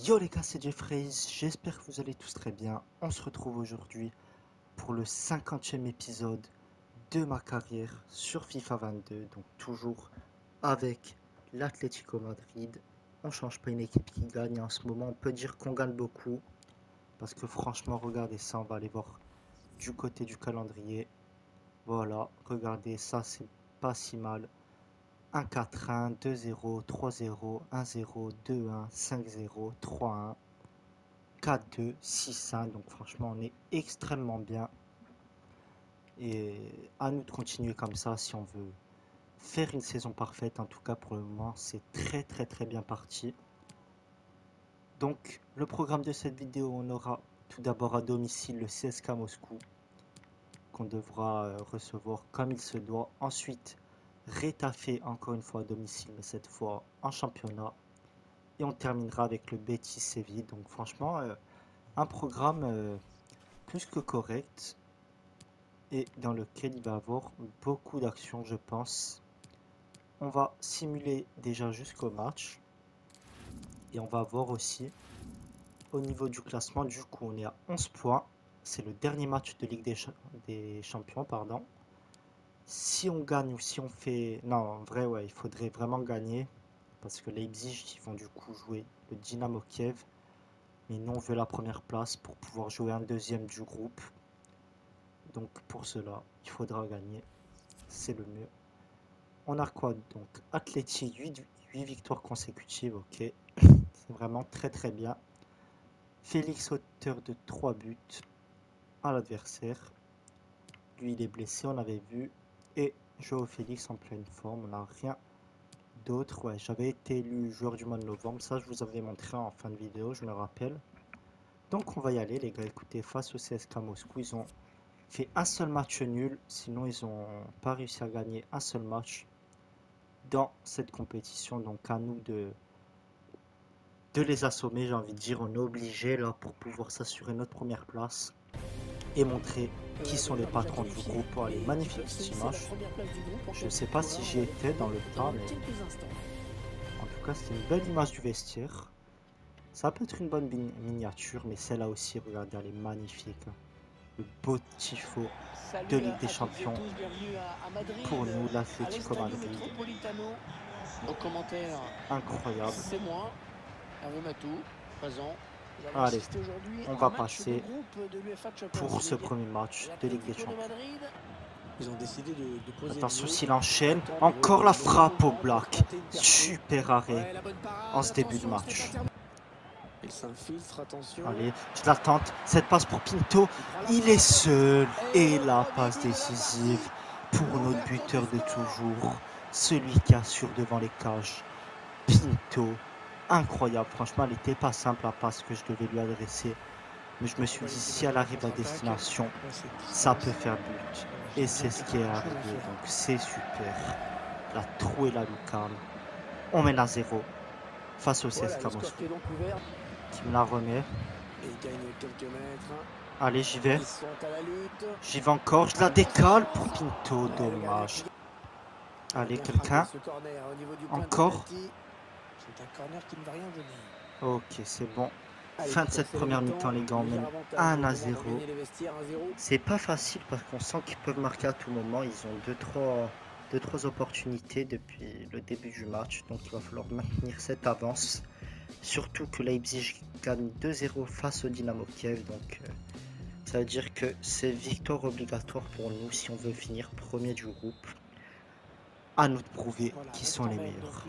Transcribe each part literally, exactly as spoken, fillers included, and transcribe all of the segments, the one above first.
Yo les gars, c'est Jeffrey, j'espère que vous allez tous très bien. On se retrouve aujourd'hui pour le cinquantième épisode de ma carrière sur FIFA vingt-deux. Donc toujours avec l'Atlético Madrid. On change pas une équipe qui gagne en ce moment. On peut dire qu'on gagne beaucoup. Parce que franchement, regardez ça, on va aller voir du côté du calendrier. Voilà, regardez ça, c'est pas si mal. un quatre un, deux zéro, trois zéro, un zéro, deux un, cinq zéro, trois un, quatre deux, six un. Donc franchement, on est extrêmement bien. Et à nous de continuer comme ça si on veut faire une saison parfaite. En tout cas, pour le moment, c'est très très très bien parti. Donc, le programme de cette vidéo, on aura tout d'abord à domicile le C S K Moscou, qu'on devra euh, recevoir comme il se doit. Ensuite, Retafe, encore une fois à domicile, mais cette fois en championnat. Et on terminera avec le Betis Séville. Donc franchement, euh, un programme euh, plus que correct. Et dans lequel il va y avoir beaucoup d'actions, je pense. On va simuler déjà jusqu'au match. Et on va voir aussi au niveau du classement. Du coup, on est à onze points. C'est le dernier match de Ligue des, Ch des Champions, pardon. Si on gagne ou si on fait... Non, en vrai, ouais, il faudrait vraiment gagner. Parce que Leipzig, ils vont du coup jouer le Dynamo Kiev. Mais nous, on veut la première place pour pouvoir jouer un deuxième du groupe. Donc, pour cela, il faudra gagner. C'est le mieux. On a quoi donc? Athletic, huit, huit victoires consécutives, ok. C'est vraiment très très bien. Félix, auteur de trois buts à l'adversaire. Lui, il est blessé, on avait vu. Et Joao Félix en pleine forme, on n'a rien d'autre. Ouais, j'avais été élu joueur du mois de novembre, ça je vous avais montré en fin de vidéo, je me rappelle. Donc on va y aller les gars, écoutez, face au C S K Moscou, ils ont fait un seul match nul, sinon ils n'ont pas réussi à gagner un seul match dans cette compétition. Donc à nous de, de les assommer, j'ai envie de dire, on est obligé là pour pouvoir s'assurer notre première place et montrer qui sont les patrons du groupe. Oh, elle est magnifique cette image. Je ne sais pas si j'y étais dans le temps, mais en tout cas c'est une belle image du vestiaire. Ça peut être une bonne miniature, mais celle-là aussi, regardez, elle est magnifique. Le beau tifo de Ligue des Champions pour nous, l'Atlético Madrid. Incroyable. Allez, on va passer pour ce premier match de Ligue des Champions. Attention s'il enchaîne. Encore la frappe au black. Super arrêt en ce début de match. Allez, je la tente. Cette passe pour Pinto. Il est seul. Et la passe décisive pour notre buteur de toujours. Celui qui assure devant les cages. Pinto. Incroyable. Franchement, elle n'était pas simple la passe que je devais lui adresser. Mais je me suis dit, si elle arrive à destination, ça peut faire but. Et c'est ce qui est arrivé. Donc c'est super. La trou et la lucarne. On mène à zéro face au C S K Moscou. Qui me la remet. Allez, j'y vais. J'y vais encore. Je la décale pour Pinto. Dommage. Allez, quelqu'un. Encore. Ok, c'est bon. Fin de cette première mi-temps, les gars. On mène un à zéro. C'est pas facile parce qu'on sent qu'ils peuvent marquer à tout moment. Ils ont deux trois deux trois opportunités depuis le début du match. Donc il va falloir maintenir cette avance. Surtout que Leipzig gagne deux zéro face au Dynamo Kiev. Donc euh, ça veut dire que c'est victoire obligatoire pour nous si on veut finir premier du groupe. À nous de prouver qui sont les meilleurs.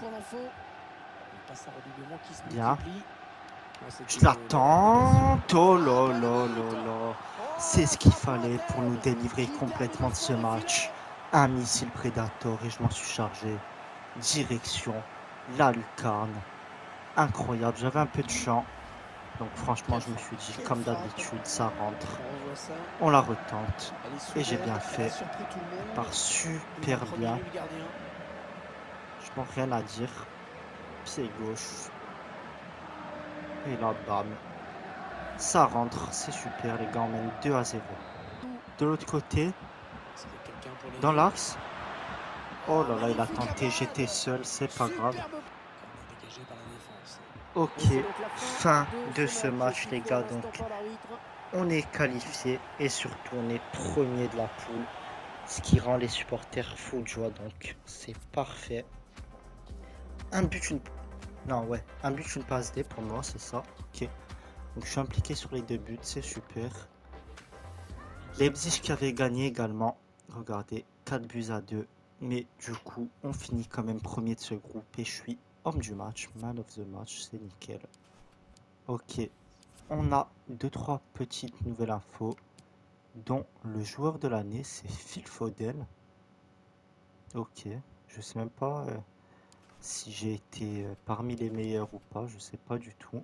Bien. Je l'attends. Oh là là là là. C'est ce qu'il fallait pour nous délivrer complètement de ce match. Un missile Predator et je m'en suis chargé. Direction la lucarne. Incroyable, j'avais un peu de champ. Donc franchement, je me suis dit, comme d'habitude, ça rentre. On la retente. Et j'ai bien fait. Par super bien. Je n'ai rien à dire. Pied gauche. Et là, bam. Ça rentre, c'est super, les gars, on mène deux à zéro. De l'autre côté, dans l'axe. Oh là là, il a tenté, j'étais seul, c'est pas grave. Ok, fin de ce match les gars, donc on est qualifié et surtout on est premier de la poule, ce qui rend les supporters fous de joie, donc c'est parfait. Un but, une... Non ouais, un but, une passe D pour moi, c'est ça, ok. Donc je suis impliqué sur les deux buts, c'est super. Leipzig qui avait gagné également, regardez, quatre buts à deux. Mais du coup, on finit quand même premier de ce groupe et je suis homme du match, man of the match, c'est nickel. Ok, on a deux trois petites nouvelles infos, dont le joueur de l'année, c'est Phil Foden. Ok, je sais même pas euh, si j'ai été euh, parmi les meilleurs ou pas, je sais pas du tout.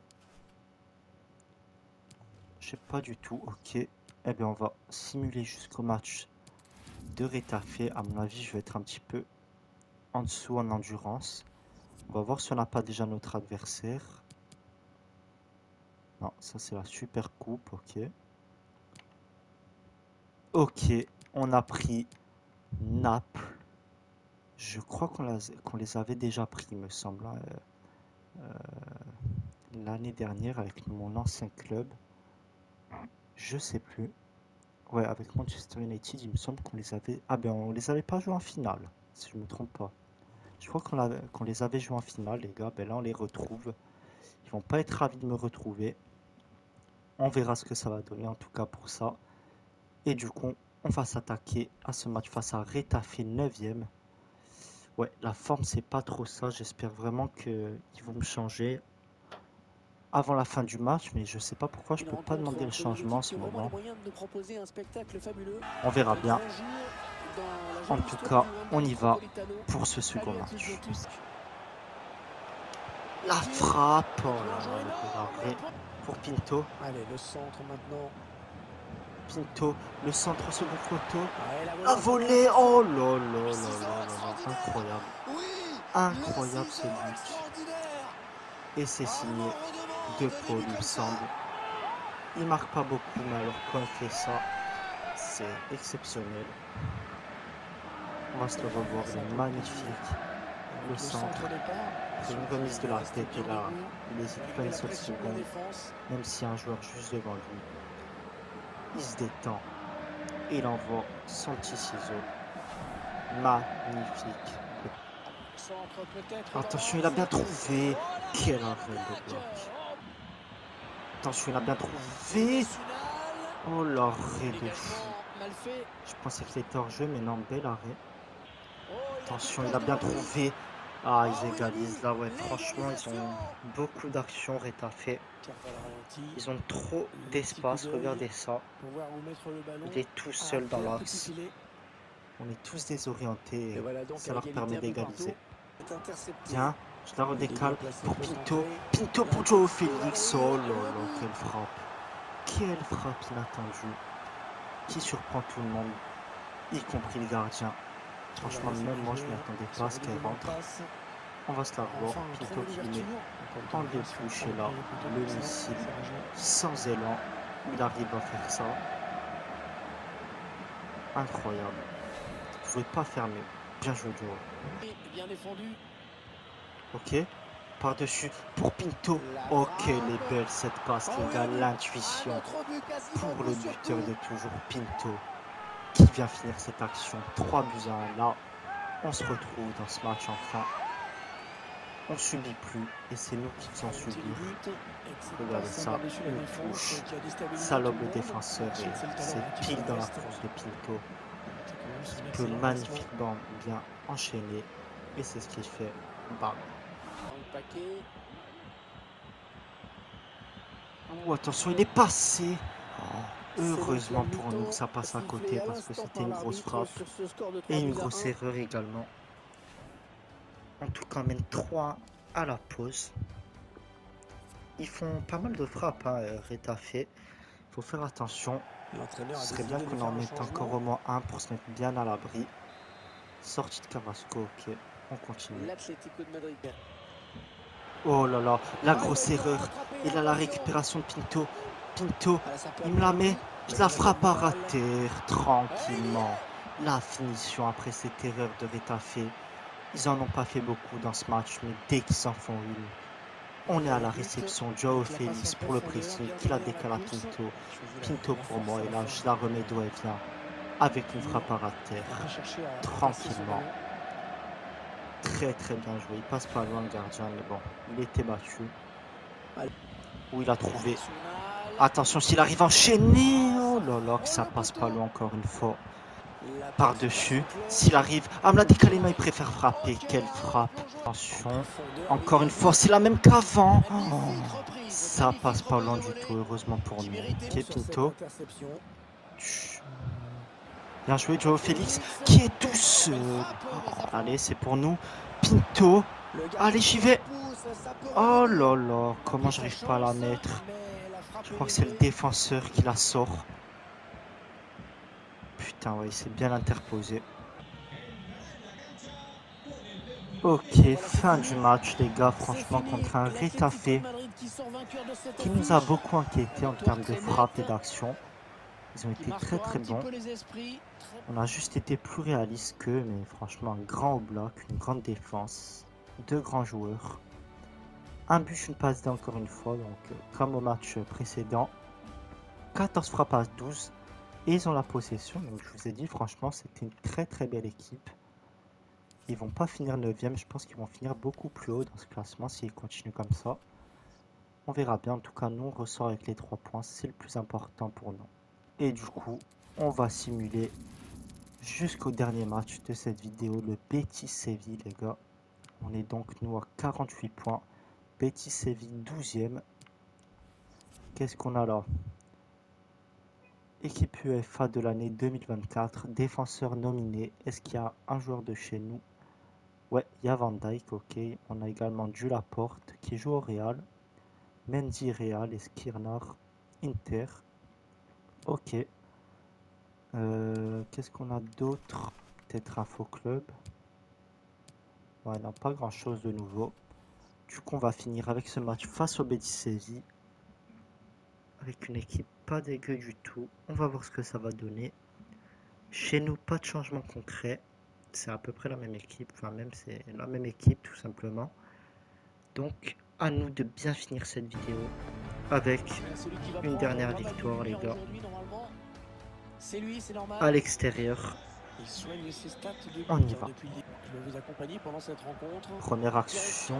Je sais pas du tout, ok. Eh bien, on va simuler jusqu'au match de Retafe. À mon avis, je vais être un petit peu en dessous en endurance. On va voir si on n'a pas déjà notre adversaire. Non, ça c'est la super coupe, ok. Ok, on a pris Naples. Je crois qu'on qu'on les avait déjà pris, il me semble, hein, euh, euh, l'année dernière avec mon ancien club. Je sais plus. Ouais, avec Manchester United, il me semble qu'on les avait... Ah ben, on les avait pas joués en finale, si je me trompe pas. Je crois qu'on qu'on les avait joués en finale, les gars. Ben là, on les retrouve. Ils vont pas être ravis de me retrouver. On verra ce que ça va donner, en tout cas pour ça. Et du coup, on va s'attaquer à ce match face à Retafe neuvième. Ouais, la forme, c'est pas trop ça. J'espère vraiment qu'ils vont me changer avant la fin du match, mais je sais pas pourquoi je peux pas demander le changement en ce moment. On verra bien. En tout cas, on y va pour ce second match. La frappe, oh là là, le arrêt pour Pinto. Allez, le centre maintenant. Pinto, le centre second photo. La volée, oh là là là là là, incroyable. Incroyable ce but. Et c'est signé De Paul, il me semble. Il marque pas beaucoup, mais alors quand il fait ça, c'est exceptionnel. On va se le revoir, il est magnifique. Le centre, c'est une remise de la tête et là, il hésite pas une seule seconde, même s'il y a un joueur juste devant lui. Il se détend et il envoie son petit ciseau. Magnifique. Attention, il a bien trouvé. Quel arrêt de bloc. Attention, il a bien trouvé. Oh, l'arrêt de fou. Je pensais qu'il était hors jeu, mais non, bel arrêt. Attention, il a bien trouvé. Ah, ils égalisent là, ouais. Franchement, ils ont beaucoup d'actions, Retafe. Ils ont trop d'espace, regardez ça. Il est tout seul dans l'axe. On est tous désorientés et ça leur permet d'égaliser. Bien, je la redécale pour Pinto. Pinto pour Joao Félix. Oh là là, quelle frappe. Quelle frappe inattendue. Qui surprend tout le monde, y compris le gardien. Franchement, même moi, je ne m'y attendais pas à ce qu'elle rentre. On va se la revoir. Pinto qui met en débouche et là, le missile sans élan. Il arrive à faire ça. Incroyable. Vous pouvez pas faire mieux. Bien joué, Joao. Bien défendu. Ok. Par-dessus pour Pinto. Ok, les belles cette passe, les gars. L'intuition pour le buteur de toujours, Pinto, qui vient finir cette action. trois buts à un. Là, on se retrouve dans ce match enfin. On subit plus et c'est nous qui faisons subir. Regardez ça, une touche. Ça lobe le défenseur et c'est pile dans la course de Pinto. Il peut magnifiquement bien enchaîner et c'est ce qu'il fait. Bam. Oh, attention, il est passé. Oh, heureusement pour nous que ça passe à côté parce que c'était une grosse frappe et une grosse erreur également. En tout cas, on mène trois à la pause. Ils font pas mal de frappes, hein, Retafe. Il faut faire attention. Ce serait bien qu'on en mette encore au moins un pour se mettre bien à l'abri. Sortie de Carrasco, ok. On continue. Oh là là, la grosse erreur. Et là, la récupération de Pinto. Pinto, il me la met. Je la frappe à rater tranquillement. La finition après cette erreur de Retafe. Ils en ont pas fait beaucoup dans ce match, mais dès qu'ils en font une, On est à la réception. Joao Félix pour le pressing. Qui la décale à Pinto. Pinto pour moi. Et là, je la remets d'où elle vient. Avec une frappe à terre. Tranquillement. Très très bien joué. Il passe pas loin le gardien. Mais bon, il était battu. Où il a trouvé. Attention, s'il arrive enchaîné. Oh là là, que ça passe pas loin encore une fois. Par-dessus. S'il arrive. Ah, me l'a décalé, mais il préfère frapper. Quelle frappe. Attention. Encore une fois, c'est la même qu'avant. Oh, ça passe pas loin du tout, heureusement pour nous. Ok, Pinto. Bien joué, Joao Félix, qui est tout seul. Allez, c'est pour nous. Pinto. Allez, j'y vais. Oh là là, comment j'arrive pas à la mettre. Je crois que c'est le défenseur qui la sort. Putain, ouais, il s'est bien interposé. Ok, fin du match, les gars. Franchement, contre un Retafe qui nous a beaucoup inquiété en termes de frappe et d'action. Ils ont été très très bons. On a juste été plus réaliste qu'eux, mais franchement, un grand au bloc, une grande défense, deux grands joueurs. Un but, une passe D encore une fois, donc euh, comme au match précédent. quatorze frappes à douze. Et ils ont la possession, donc je vous ai dit, franchement, c'était une très très belle équipe. Ils vont pas finir neuvième, je pense qu'ils vont finir beaucoup plus haut dans ce classement s'ils continuent comme ça. On verra bien, en tout cas, nous, on ressort avec les trois points, c'est le plus important pour nous. Et du coup, on va simuler jusqu'au dernier match de cette vidéo, le Betis Séville, les gars. On est donc, nous, à quarante-huit points. Betis Séville, douzième. Qu'est-ce qu'on a là? Équipe UEFA de l'année deux mille vingt-quatre, défenseur nominé. Est-ce qu'il y a un joueur de chez nous? Ouais, il y a Van Dijk, ok. On a également Jules Laporte qui joue au Real. Mendy Real et Skriniar Inter. Ok. Euh, Qu'est-ce qu'on a d'autre? Peut-être Info Club. Ouais, non, pas grand chose de nouveau. Du coup, on va finir avec ce match face au Betis Séville. Avec une équipe pas dégueu du tout. On va voir ce que ça va donner. Chez nous, pas de changement concret. C'est à peu près la même équipe. Enfin, même c'est la même équipe, tout simplement. Donc, à nous de bien finir cette vidéo avec une dernière victoire, les gars. À l'extérieur. On y va. Première action.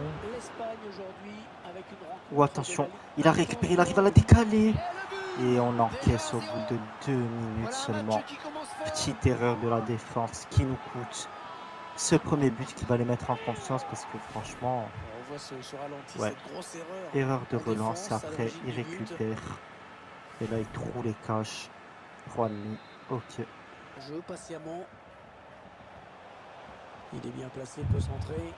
Oh, attention, il a récupéré, il arrive à la décaler. Et on encaisse au bout de deux minutes seulement. Petite erreur de la défense qui nous coûte ce premier but qui va les mettre en confiance parce que franchement, ouais, erreur de relance. Après, il récupère. Et là, il trouve les caches. Juanmi, ok. Jeu patiemment. Il est bien placé, peut centrer.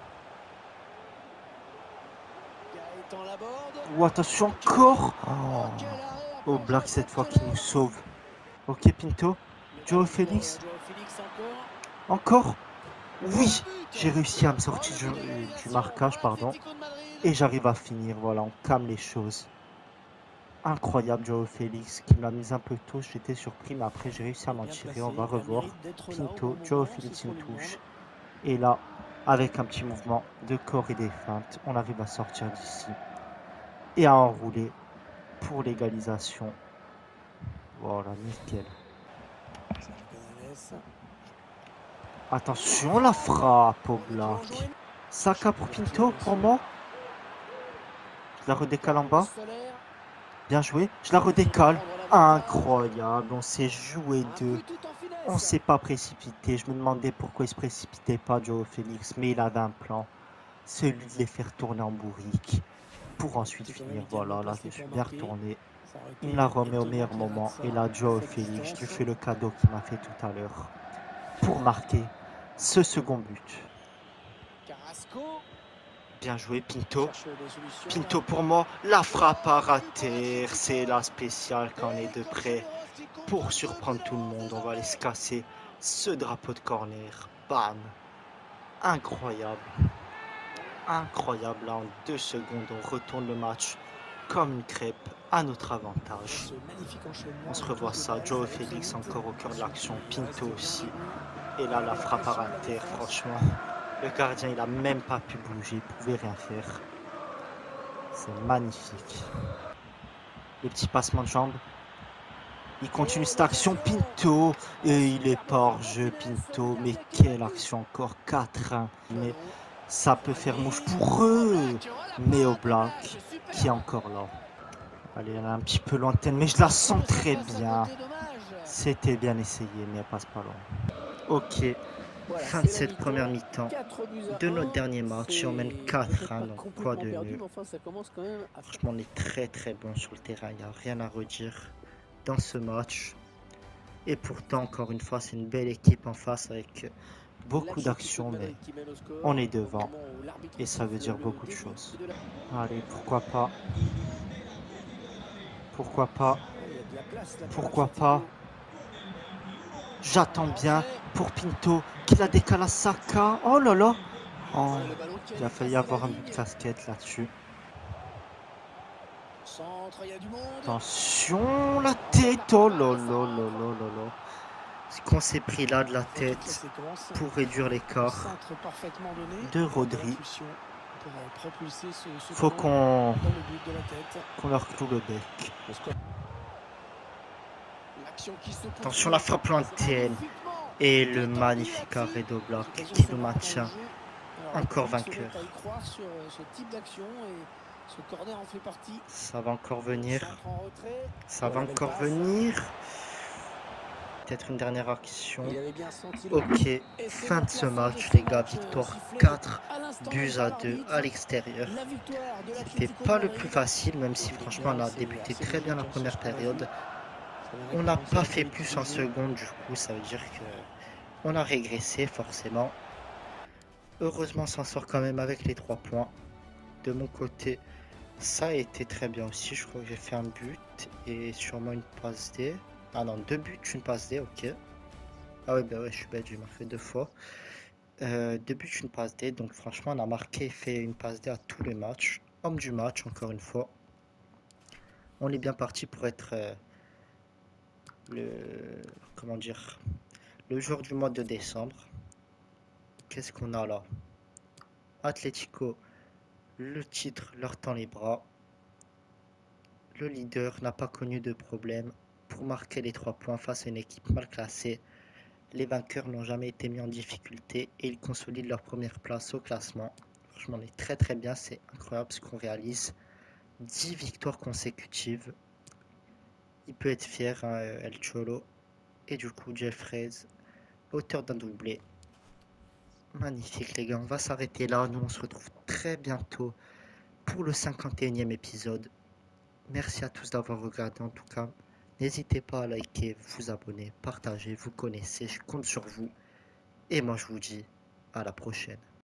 Ou attention encore. Oh, oh Black cette fois qui nous sauve. Ok Pinto. Joao Félix. Encore. Oui. J'ai réussi à me sortir du, du marquage, pardon. Et j'arrive à finir. Voilà, on calme les choses. Incroyable Joao Félix qui me l'a mise un peu tôt. J'étais surpris, mais après j'ai réussi à m'en tirer. On va revoir. Pinto. Joao Félix une touche. Et là, avec un petit mouvement de corps et des feintes, on arrive à sortir d'ici et à enrouler pour l'égalisation. Voilà, nickel. Attention, la frappe au Black. Saka pour Pinto, pour moi. Je la redécale en bas. Bien joué. Je la redécale. Incroyable. On s'est joué deux. On ne s'est pas précipité. Je me demandais pourquoi il ne se précipitait pas, Joao Félix. Mais il avait un plan. Celui de les faire tourner en bourrique. Pour ensuite finir. Voilà, là, je me suis bien retourné. Il me la remet au meilleur moment. Et là, Joao Félix, je lui fais le cadeau qu'il m'a fait tout à l'heure. Pour marquer ce second but. Bien joué, Pinto. Pinto pour moi. La frappe à rater. C'est la spéciale quand on est de près. Pour surprendre tout le monde, on va aller se casser ce drapeau de corner. Bam. Incroyable. Incroyable. Là, en deux secondes, on retourne le match comme une crêpe à notre avantage. On se revoit ça. Joao Félix encore au cœur de l'action. Pinto aussi. Et là, la frappe à rater, franchement. Le gardien, il a même pas pu bouger. Il pouvait rien faire. C'est magnifique. Le petit passement de jambes. Il continue cette action, Pinto, et il est pas hors jeu, Pinto, mais quelle action encore, quatre un, mais ça peut faire mouche pour eux, mais au Black, qui est encore là. Allez, elle est un petit peu lointaine, mais je la sens très bien, c'était bien essayé, mais elle passe pas loin. Ok, fin de cette première mi-temps de notre dernier match, et on mène quatre un, donc quoi de mieux. Franchement, on est très très bon sur le terrain, il n'y a rien à redire dans ce match. Et pourtant, encore une fois, c'est une belle équipe en face avec beaucoup d'actions, mais on est devant et ça veut dire beaucoup de choses. Allez, pourquoi pas? Pourquoi pas? Pourquoi pas? J'attends bien pour Pinto qui la décale à Saka. Oh là là! Oh, il a failli avoir un but de casquette là-dessus. Attention, la tête! Oh là là là là là là! Ce qu'on s'est pris là de la tête pour réduire l'écart de Rodri. Faut qu'on qu'on leur cloue le bec. Attention, la frappe lointaine et le magnifique arrêt de Black qui nous maintient encore vainqueur. Ça va encore venir. Ça va encore venir. Peut-être une dernière action. Ok, fin de ce match les gars, victoire quatre buts à deux à l'extérieur. C'était pas le plus facile, même si franchement on a débuté très bien la première période. On n'a pas fait plus en seconde, du coup ça veut dire que on a régressé forcément. Heureusement on s'en sort quand même avec les trois points. De mon côté, ça a été très bien aussi, je crois que j'ai fait un but et sûrement une passe D. Ah non, deux buts, une passe D, ok. Ah ouais, bah ouais, je suis bête, j'ai marqué deux fois. Euh, deux buts, une passe D, donc franchement, on a marqué et fait une passe D à tous les matchs. Homme du match, encore une fois. On est bien parti pour être euh, le... comment dire, le joueur du mois de décembre. Qu'est-ce qu'on a là? Atlético, le titre leur tend les bras. Le leader n'a pas connu de problème pour marquer les trois points face à une équipe mal classée. Les vainqueurs n'ont jamais été mis en difficulté et ils consolident leur première place au classement. Franchement, on est très très bien, c'est incroyable ce qu'on réalise. dix victoires consécutives. Il peut être fier, hein, El Cholo. Et du coup, Jeffrey, auteur d'un doublé. Magnifique les gars, on va s'arrêter là. Nous, on se retrouve très bientôt pour le cinquante et unième épisode. Merci à tous d'avoir regardé en tout cas. N'hésitez pas à liker, vous abonner, partager, vous connaissez, je compte sur vous. Et moi je vous dis à la prochaine.